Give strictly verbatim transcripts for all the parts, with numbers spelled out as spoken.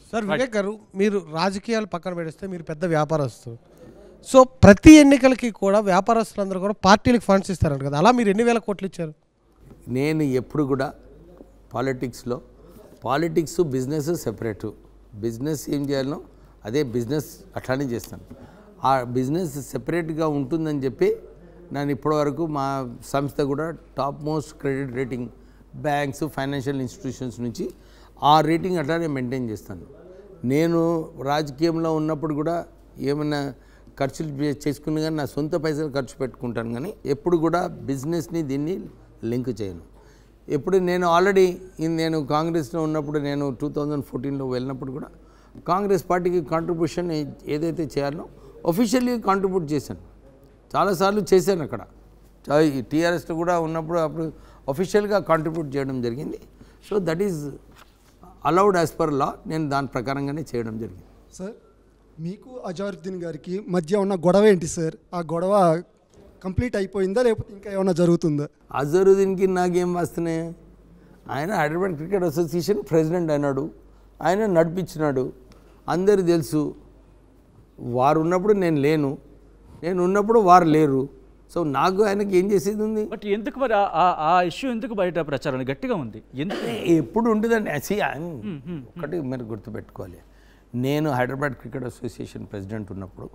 Sir Vivek గారు, మీరు రాజకీయాలు పక్కన పెడిస్తే మీరు పెద్ద వ్యాపారస్తులు. సో ప్రతి ఎన్నికలకి కూడా వ్యాపారస్తులందరూ కూడా పార్టీలకు ఫండ్స్ ఇస్తారంట కదా, అలా మీరు ఎన్ని వేల కోట్లు ఇచ్చారు? నేను ఎప్పుడు కూడా పాలిటిక్స్లో పాలిటిక్స్ బిజినెస్ సెపరేటు. బిజినెస్ ఏం చేయాలనో అదే బిజినెస్ అట్లానే చేస్తాను. ఆ బిజినెస్ సెపరేట్గా ఉంటుందని చెప్పి నేను ఇప్పటివరకు మా సంస్థ కూడా top most credit rating banks, financial institutions నుంచి ఆ రేటింగ్ అట్లానే మెయింటైన్ చేస్తాను. నేను రాజకీయంలో ఉన్నప్పుడు కూడా ఏమైనా ఖర్చులు చేసుకుని కానీ నా సొంత పైసలు ఖర్చు పెట్టుకుంటాను, కానీ ఎప్పుడు కూడా బిజినెస్ని దీన్ని లింక్ చేయను. ఎప్పుడు నేను ఆల్రెడీ నేను కాంగ్రెస్లో ఉన్నప్పుడు నేను టూ థౌజండ్ ఫోర్టీన్లో వెళ్ళినప్పుడు కూడా కాంగ్రెస్ పార్టీకి కాంట్రిబ్యూషన్ ఏదైతే చేయాలో ఒఫిషియల్లీ కాంట్రిబ్యూట్ చేశాను, చాలాసార్లు చేశాను. అక్కడ టీఆర్ఎస్లో కూడా ఉన్నప్పుడు అప్పుడు ఒఫిషియల్గా కాంట్రిబ్యూట్ చేయడం జరిగింది. So that is allowed as per law. నేను దాని ప్రకారంగానే చేయడం జరిగింది. సార్, మీకు అజారుద్దీన్ గారికి మధ్య ఉన్న గొడవ ఏంటి సార్? ఆ గొడవ కంప్లీట్ అయిపోయిందా లేకపోతే ఇంకా ఏమైనా జరుగుతుందా? అజరుద్దీన్కి నాకేం వస్తున్నాయి? ఆయన హైదరాబాద్ క్రికెట్ అసోసియేషన్ ప్రెసిడెంట్ అయినాడు, ఆయన నడిపించినాడు, అందరు తెలుసు. వారు ఉన్నప్పుడు నేను లేను, నేను ఉన్నప్పుడు వారు లేరు. సో నాకు ఆయనకి ఏం చేసేది ఉంది? బట్ ఎందుకు మరి ఆ ఇష్యూ ఎందుకు బయట ప్రచారం గట్టిగా ఉంది? ఎందుకు ఎప్పుడు ఉంటుందండి? అసి ఒకటి మీరు గుర్తుపెట్టుకోవాలి, నేను హైదరాబాద్ క్రికెట్ అసోసియేషన్ ప్రెసిడెంట్ ఉన్నప్పుడు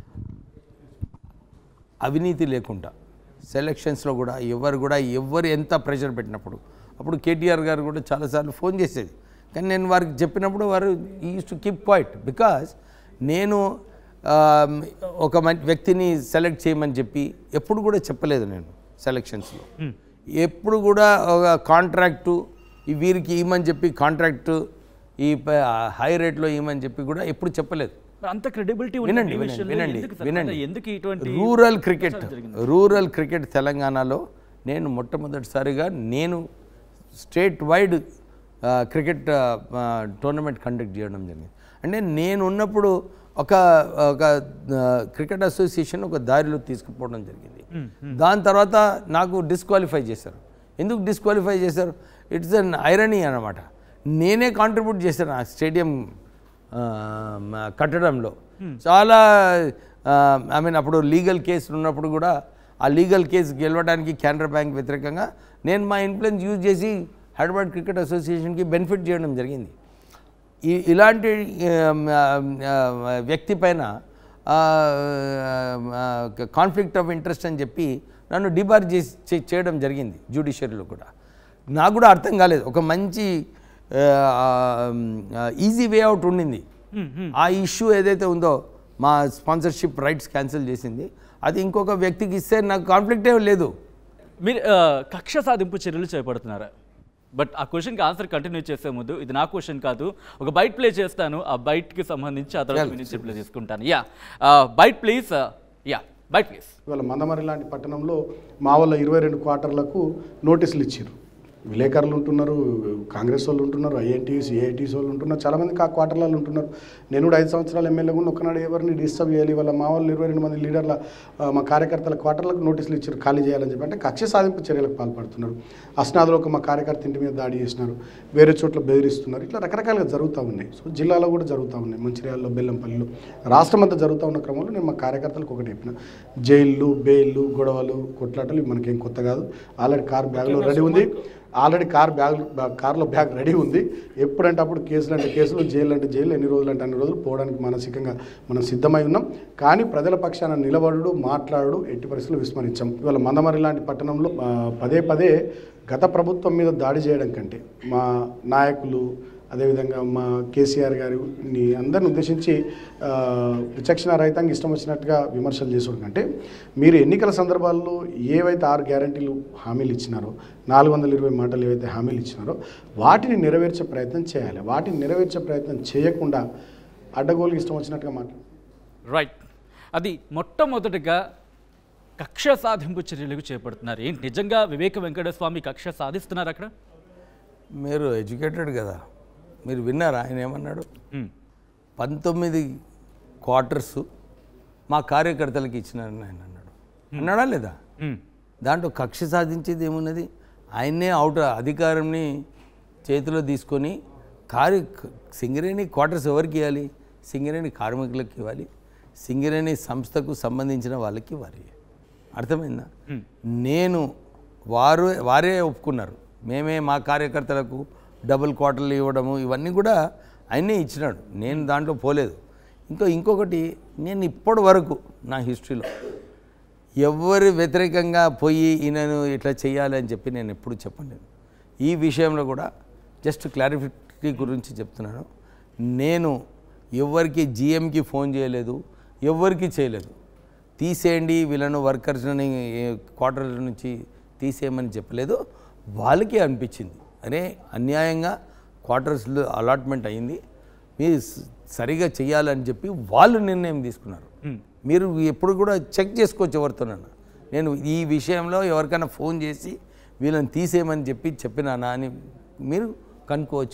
అవినీతి లేకుండా సెలక్షన్స్లో కూడా ఎవరు కూడా ఎవరు ఎంత ప్రెషర్ పెట్టినప్పుడు అప్పుడు కేటీఆర్ గారు కూడా చాలాసార్లు ఫోన్ చేసేది, కానీ నేను వారికి చెప్పినప్పుడు వారు used to keep quiet. Because నేను ఒక వ్యక్తిని సెలెక్ట్ చేయమని చెప్పి ఎప్పుడు కూడా చెప్పలేదు నేను సెలక్షన్స్లో. ఎప్పుడు కూడా ఒక కాంట్రాక్టు వీరికి ఇవ్వమని చెప్పి కాంట్రాక్టు ఈ హై రేట్లో ఇవ్వమని చెప్పి కూడా ఎప్పుడు చెప్పలేదు. అంత క్రెడిబిలిటీ వినండి వినండి వినండి రూరల్ క్రికెట్ రూరల్ క్రికెట్ తెలంగాణలో నేను మొట్టమొదటిసారిగా నేను state wide cricket tournament conduct చేయడం జరిగింది. అంటే నేను ఉన్నప్పుడు ఒక ఒక క్రికెట్ అసోసియేషన్ ఒక దారిలో తీసుకుపోవడం జరిగింది. దాని తర్వాత నాకు డిస్క్వాలిఫై చేశారు. ఎందుకు డిస్క్వాలిఫై చేశారు? ఇట్స్ అన్ ఐరనీ అన్నమాట. నేనే కాంట్రిబ్యూట్ చేశాను ఆ స్టేడియం కట్టడంలో. చాలా ఐ మీన్ అప్పుడు లీగల్ కేసులు ఉన్నప్పుడు కూడా ఆ లీగల్ కేసు గెలవడానికి కెనరా బ్యాంక్ వ్యతిరేకంగా నేను మా ఇన్ఫ్లుయెన్స్ యూజ్ చేసి హైదరాబాద్ క్రికెట్ అసోసియేషన్కి బెనిఫిట్ చేయడం జరిగింది. ఈ ఇలాంటి వ్యక్తి పైన కాన్ఫ్లిక్ట్ ఆఫ్ ఇంట్రెస్ట్ అని చెప్పి నన్ను డిబార్ చేసి చేయడం జరిగింది జ్యుడిషియరీలో కూడా. నాకు కూడా అర్థం కాలేదు. ఒక మంచి ఈజీ వే అవుట్ ఉండింది. ఆ ఇష్యూ ఏదైతే ఉందో మా స్పాన్సర్షిప్ రైట్స్ క్యాన్సిల్ చేసింది, అది ఇంకొక వ్యక్తికి ఇస్తే నాకు కాన్ఫ్లిక్ట్ ఏం లేదు. మీరు కక్ష సాధింపు చర్యలు చేపడుతున్నారా? బట్ ఆ క్వశ్చన్కి ఆన్సర్ కంటిన్యూ చేసే ముందు ఇది నా క్వశ్చన్ కాదు, ఒక బైట్ ప్లే చేస్తాను. ఆ బైట్కి సంబంధించి ఆ తర్వాత నేను రిప్లై తీసుకుంటాను. Yeah byte please. Yeah byte please. ఇవాళ మందమరి లాంటి పట్టణంలో మా వాళ్ళ ఇరవై రెండు క్వార్టర్లకు నోటీసులు ఇచ్చారు. విలేకరులు ఉంటున్నారు, కాంగ్రెస్ వాళ్ళు ఉంటున్నారు, ఐఎన్టీస్ ఏఐటీస్ వాళ్ళు ఉంటున్నారు, చాలామంది ఆ క్వార్టర్లలో ఉంటున్నారు. నేను కూడా ఐదు సంవత్సరాలు ఎమ్మెల్యే కూడా ఒక్కనాడు ఎవరిని డిస్టర్బ్ చేయాలి, వాళ్ళ మా వాళ్ళు ఇరవై రెండు మంది లీడర్ల మా కార్యకర్తల క్వార్టర్లకు నోటీసులు ఇచ్చారు ఖాళీ చేయాలని చెప్పి. అంటే కక్ష సాధింపు చర్యలకు పాల్పడుతున్నారు. అస్నాథ్లో ఒక మా కార్యకర్త ఇంటి మీద దాడి చేసినారు, వేరే చోట్ల బెదిరిస్తున్నారు. ఇట్లా రకరకాలుగా జరుగుతూ ఉన్నాయి. సో జిల్లాలో కూడా జరుగుతూ ఉన్నాయి, మంచిర్యాలలో, బెల్లంపల్లిలో, రాష్ట్రం అంతా జరుగుతూ ఉన్న క్రమంలో నేను మా కార్యకర్తలకు ఒకటి చెప్పిన, జైళ్ళు, బెయిళ్ళు, గొడవలు, కొట్లాటలు మనకేం కొత్త కాదు. ఆల్రెడీ కార్ బ్యాగ్లో రెడీ ఉంది, ఆల్రెడీ కార్ బ్యాగ్ కార్లో బ్యాగ్ రెడీ ఉంది. ఎప్పుడంటే అప్పుడు కేసులు అంటే కేసులు, జైలు అంటే జైలు, ఎన్ని రోజులు అంటే అన్ని రోజులు పోవడానికి మానసికంగా మనం సిద్ధమై ఉన్నాం. కానీ ప్రజల పక్షాన నిలబడు, మాట్లాడు ఎట్టి పరిస్థితులు విస్మరించాం. ఇవాళ మందమరి లాంటి పట్టణంలో పదే పదే గత ప్రభుత్వం మీద దాడి చేయడం కంటే మా నాయకులు, అదేవిధంగా మా కేసీఆర్ గారిని అందరిని ఉద్దేశించి విచక్షణ రహితంగా ఇష్టం వచ్చినట్టుగా విమర్శలు చేసుకోవడం కంటే మీరు ఎన్నికల సందర్భాల్లో ఏవైతే ఆరు గ్యారంటీలు హామీలు ఇచ్చినారో, నాలుగు వందల ఇరవై మాటలు ఏవైతే హామీలు ఇచ్చినారో వాటిని నెరవేర్చే ప్రయత్నం చేయాలి. వాటిని నెరవేర్చే ప్రయత్నం చేయకుండా అడ్డగోలుకి ఇష్టం వచ్చినట్టుగా మాట్లాడు. రైట్. అది మొట్టమొదటిగా కక్ష సాధింపు చర్యలకు చేపడుతున్నారు. ఏంటి నిజంగా వివేక వెంకటస్వామి కక్ష సాధిస్తున్నారు అక్కడ? మీరు ఎడ్యుకేటెడ్ కదా, మీరు విన్నారా ఆయన ఏమన్నాడు? పంతొమ్మిది క్వార్టర్స్ మా కార్యకర్తలకు ఇచ్చినారని ఆయన అన్నాడు. అన్నాడా లేదా? దాంట్లో కక్ష సాధించేది ఏమున్నది? ఆయన్నే అవుట్ అధికారంని చేతిలో తీసుకొని కారు సింగరేణి క్వార్టర్స్ ఎవరికి ఇవ్వాలి? సింగరేణి కార్మికులకు ఇవ్వాలి, సింగరేణి సంస్థకు సంబంధించిన వాళ్ళకి ఇవ్వాలి. అర్థమైందా? నేను వారు వారే ఒప్పుకున్నారు, మేమే మా కార్యకర్తలకు డబుల్ క్వార్టర్లు ఇవ్వడము ఇవన్నీ కూడా ఆయనే ఇచ్చినాడు, నేను దాంట్లో పోలేదు. ఇంకో ఇంకొకటి నేను ఇప్పటి వరకు నా హిస్టరీలో ఎవరు వ్యతిరేకంగా పోయి ఈయనను ఇట్లా చేయాలి అని చెప్పి నేను ఎప్పుడు చెప్పలేదు. ఈ విషయంలో కూడా జస్ట్ క్లారిఫిటీ గురించి చెప్తున్నాను. నేను ఎవరికి జిఎంకి ఫోన్ చేయలేదు, ఎవరికి చేయలేదు. తీసేయండి వీళ్ళను వర్కర్స్ని క్వార్టర్ నుంచి తీసేయమని చెప్పలేదు. వాళ్ళకి అనిపించింది అరే అన్యాయంగా క్వార్టర్స్లో అలాట్మెంట్ అయింది, మీరు సరిగా చేయాలని చెప్పి వాళ్ళు నిర్ణయం తీసుకున్నారు. మీరు ఎప్పుడు కూడా చెక్ చేసుకోవచ్చు ఎవరితోనన్నా. నేను ఈ విషయంలో ఎవరికైనా ఫోన్ చేసి వీళ్ళని తీసేయమని చెప్పి చెప్పినానా అని మీరు కనుక్కోవచ్చు.